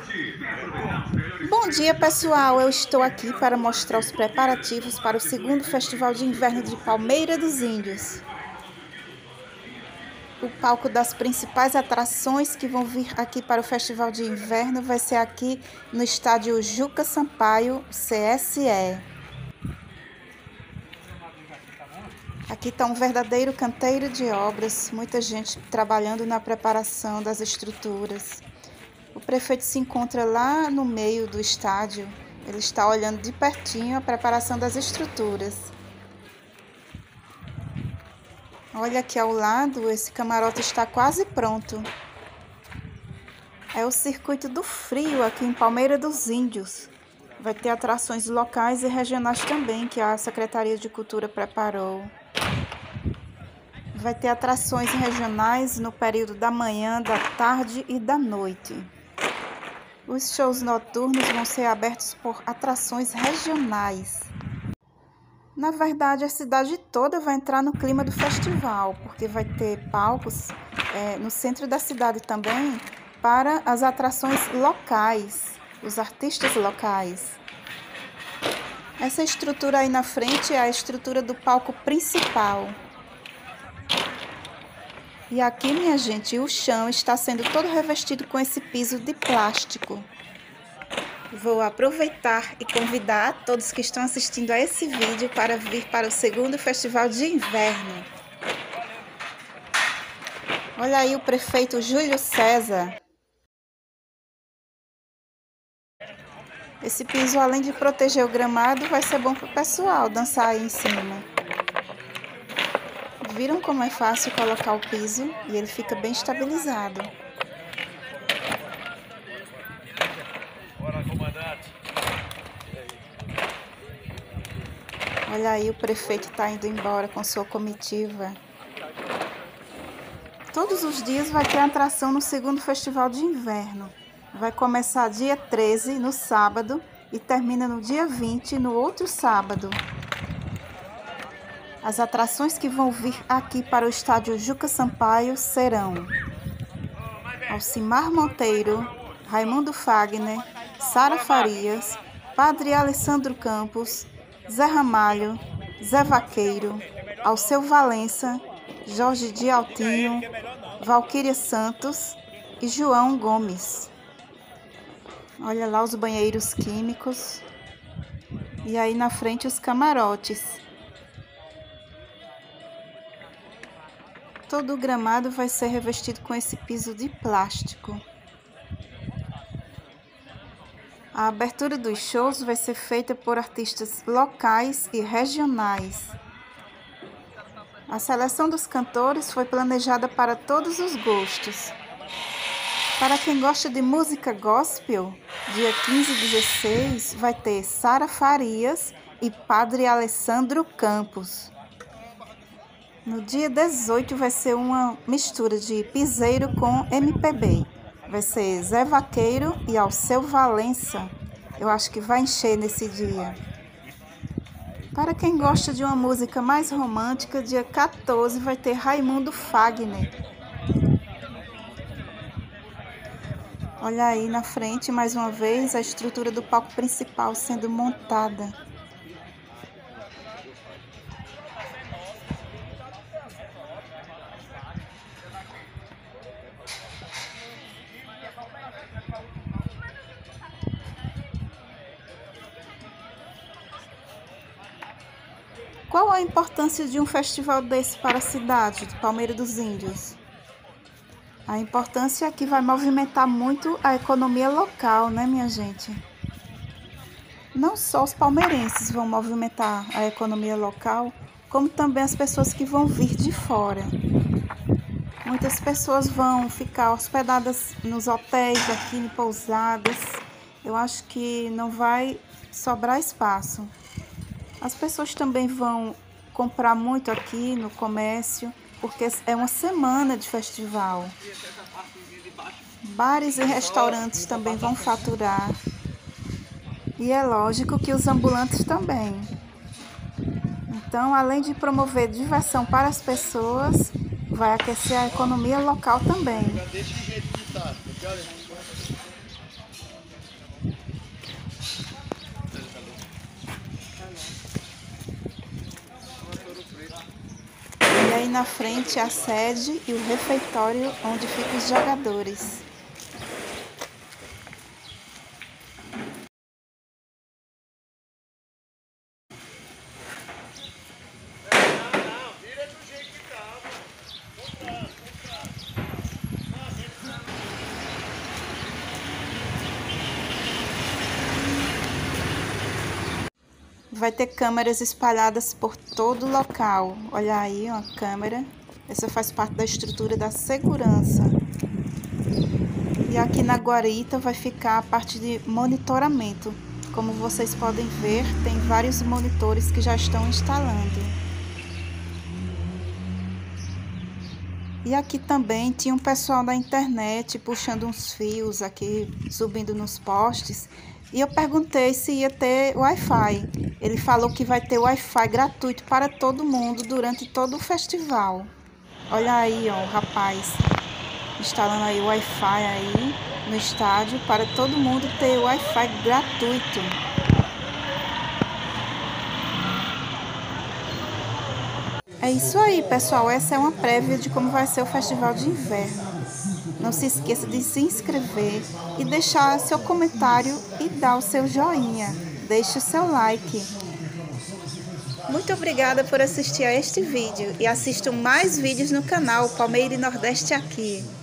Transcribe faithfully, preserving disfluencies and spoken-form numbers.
Bom dia, pessoal! Eu estou aqui para mostrar os preparativos para o segundo Festival de Inverno de Palmeira dos Índios. O palco das principais atrações que vão vir aqui para o Festival de Inverno vai ser aqui no estádio Juca Sampaio, C S E. Aqui está um verdadeiro canteiro de obras, muita gente trabalhando na preparação das estruturas. O prefeito se encontra lá no meio do estádio, ele está olhando de pertinho a preparação das estruturas. Olha aqui ao lado, esse camarote está quase pronto. É o Circuito do Frio aqui em Palmeira dos Índios. Vai ter atrações locais e regionais também, que a Secretaria de Cultura preparou. Vai ter atrações regionais no período da manhã, da tarde e da noite. Os shows noturnos vão ser abertos por atrações regionais. Na verdade, a cidade toda vai entrar no clima do festival, porque vai ter palcos é, no centro da cidade também para as atrações locais, os artistas locais. Essa estrutura aí na frente é a estrutura do palco principal. E aqui, minha gente, o chão está sendo todo revestido com esse piso de plástico. Vou aproveitar e convidar todos que estão assistindo a esse vídeo para vir para o segundo Festival de Inverno. Olha aí o prefeito Júlio César. Esse piso, além de proteger o gramado, vai ser bom para o pessoal dançar aí em cima. Viram como é fácil colocar o piso e ele fica bem estabilizado. Olha aí, o prefeito está indo embora com sua comitiva. Todos os dias vai ter atração no segundo Festival de Inverno. Vai começar dia treze, no sábado, e termina no dia vinte, no outro sábado. As atrações que vão vir aqui para o estádio Juca Sampaio serão Alcimar Monteiro, Raimundo Fagner, Sara Farias, Padre Alessandro Campos, Zé Ramalho, Zé Vaqueiro, Alceu Valença, Jorge de Altinho, Valquíria Santos e João Gomes. Olha lá os banheiros químicos. E aí na frente os camarotes. Todo o gramado vai ser revestido com esse piso de plástico. A abertura dos shows vai ser feita por artistas locais e regionais. A seleção dos cantores foi planejada para todos os gostos. Para quem gosta de música gospel, dia quinze e dezesseis vai ter Sara Farias e Padre Alessandro Campos. No dia dezoito vai ser uma mistura de piseiro com M P B. Vai ser Zé Vaqueiro e Alceu Valença. Eu acho que vai encher nesse dia. Para quem gosta de uma música mais romântica, dia quatorze vai ter Raimundo Fagner. Olha aí na frente, mais uma vez, a estrutura do palco principal sendo montada. Qual a importância de um festival desse para a cidade de Palmeira dos Índios? A importância é que vai movimentar muito a economia local, né, minha gente? Não só os palmeirenses vão movimentar a economia local, como também as pessoas que vão vir de fora. Muitas pessoas vão ficar hospedadas nos hotéis, aqui em pousadas. Eu acho que não vai sobrar espaço. As pessoas também vão comprar muito aqui no comércio, porque é uma semana de festival. Bares e restaurantes também vão faturar. E é lógico que os ambulantes também. Então, além de promover diversão para as pessoas, vai aquecer a economia local também. na frente a sede e o refeitório onde ficam os jogadores. Vai ter câmeras espalhadas por todo o local. Olha aí, uma câmera. Essa faz parte da estrutura da segurança. E aqui na guarita vai ficar a parte de monitoramento. Como vocês podem ver, tem vários monitores que já estão instalando. E aqui também tinha um pessoal da internet puxando uns fios aqui, subindo nos postes. E eu perguntei se ia ter Wi-Fi. Ele falou que vai ter Wi-Fi gratuito para todo mundo durante todo o festival. Olha aí, ó, o rapaz instalando aí o Wi-Fi aí no estádio para todo mundo ter Wi-Fi gratuito. É isso aí, pessoal. Essa é uma prévia de como vai ser o Festival de Inverno. Não se esqueça de se inscrever e deixar seu comentário e dar o seu joinha. Deixe o seu like. Muito obrigada por assistir a este vídeo e assistam mais vídeos no canal Palmeira e Nordeste aqui.